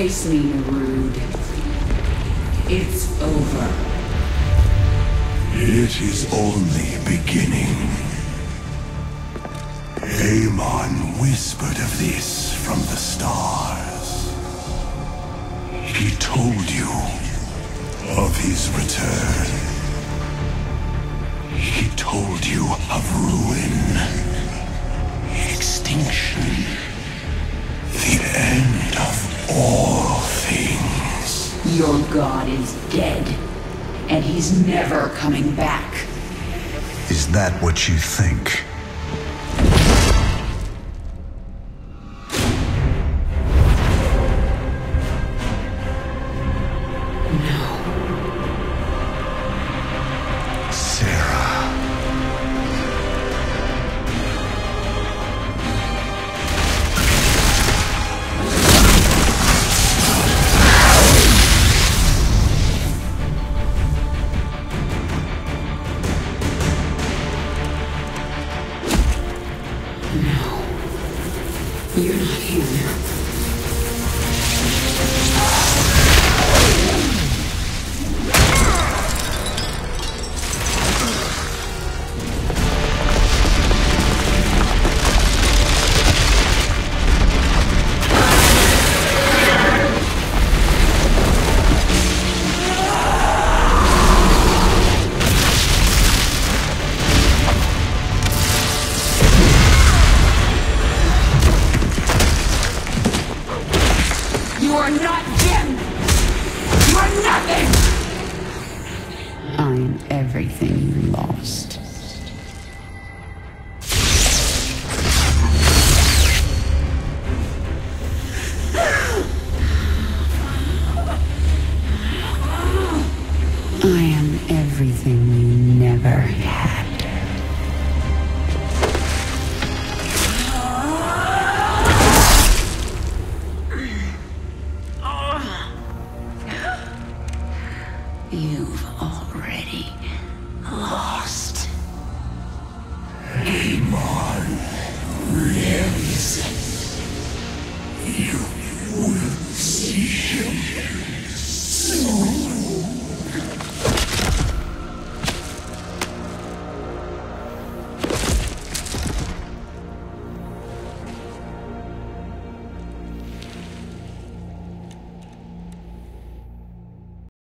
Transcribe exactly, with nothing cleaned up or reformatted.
Face me, Narud. It's over. It is only beginning. Amon whispered of this from the stars. He told you of his return. He told you of ruin, extinction, the end of all things. Your god is dead, and he's never coming back. Is that what you think? You're not here. You are not him! You are nothing! I'm everything you lost. I am everything you never had. You've already lost. Amon lives. You will see him.